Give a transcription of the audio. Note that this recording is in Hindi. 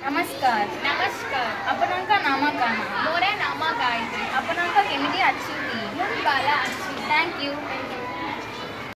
नमस्कार। नमस्कार। आपणका नाम काना? मोर नाम गायत्री। आपणका केमिति अच्छी? मुझ बाला अच्छी। Thank you.